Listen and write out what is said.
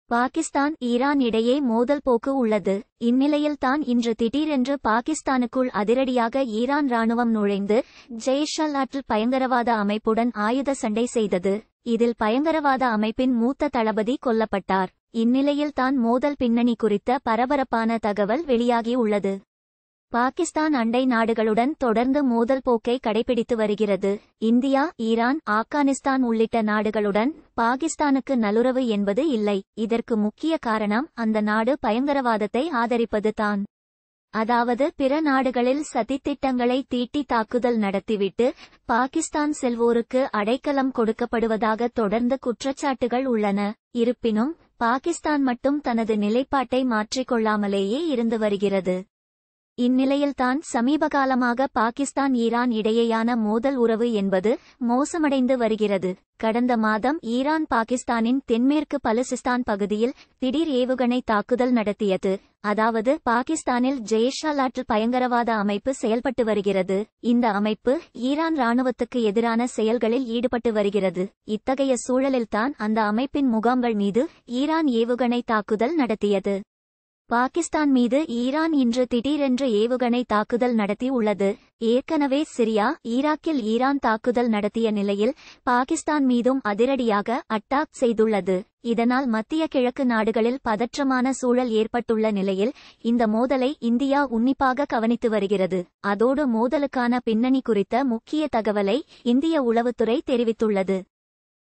Pakistan Iran இடையே மோதல் போக்கு உள்ளது. இந்நிலையில்தான் இன்று திடீரென்று பாகிஸ்தானுக்குள் அதிரடியாக ஈரான் ராணுவம் நுழைந்து ஜெய்ஷ்-அல்-ஆட்ல் பயங்கரவாத அமைப்புடன் ஆயுத சண்டை செய்தது. இதில் பயங்கரவாத அமைப்பின் மூத்த தளபதி கொல்லப்பட்டார். இந்நிலையில்தான் மோதல் பின்னணி குறித்த பரபரப்பான தகவல் வெளியாகியுள்ளது. பாகிஸ்தான் அண்டை நாடுகளுடன் தொடர்ந்து மோதல் போக்கை கடைபிடித்து வருகிறது. இந்தியா, ஈரான், ஆப்கானிஸ்தான் உள்ளிட்ட நாடுகளுடன் பாகிஸ்தானுக்கு நல்லுறவு என்பது இல்லை. இதற்கு முக்கிய காரணம் அந்த நாடு பயங்கரவாதத்தை ஆதரிப்பது தான். அதாவது பிற நாடுகளில் சதித்திட்டங்களை தீட்டி தாக்குதல் நடத்திவிட்டு பாகிஸ்தான் செல்வோருக்கு அடைக்கலம் கொடுக்கப்படுவதாக தொடர்ந்து குற்றச்சாட்டுகள் உள்ளன. இருப்பினும் பாகிஸ்தான் மட்டும் தனது நிலைப்பாட்டை மாற்றிக்கொள்ளாமலேயே இருந்து வருகிறது. இந்நிலையில்தான் சமீபகாலமாக பாகிஸ்தான் ஈரான் இடையேயான மோதல் உறவு என்பது மோசமடைந்து வருகிறது. கடந்த மாதம் ஈரான் பாகிஸ்தானின் தென்மேற்கு பலுசிஸ்தான் பகுதியில் திடீர் ஏவுகணை தாக்குதல் நடத்தியது. அதாவது பாகிஸ்தானில் ஜெய்ஷ்-அல்-ஆட்ல் பயங்கரவாத அமைப்பு செயல்பட்டு வருகிறது. இந்த அமைப்பு ஈரான் ராணுவத்துக்கு எதிரான செயல்களில் ஈடுபட்டு வருகிறது. இத்தகைய சூழலில்தான் அந்த அமைப்பின் முகாம்கள் மீது ஈரான் ஏவுகணை தாக்குதல் நடத்தியது. பாகிஸ்தான் மீது ஈரான் இன்று திடீரென்று ஏவுகணை தாக்குதல் நடத்தி உள்ளது. ஏற்கனவே சிரியா, ஈராக்கில் ஈரான் தாக்குதல் நடத்திய நிலையில் பாகிஸ்தான் மீதும் அதிரடியாக அட்டாக் செய்துள்ளது. இதனால் மத்திய கிழக்கு நாடுகளில் பதற்றமான சூழல் ஏற்பட்டுள்ள நிலையில் இந்த மோதலை இந்தியா உன்னிப்பாக கவனித்து வருகிறது. அதோடு மோதலுக்கான பின்னணி குறித்த முக்கிய தகவலை இந்திய உளவுத்துறை தெரிவித்துள்ளது.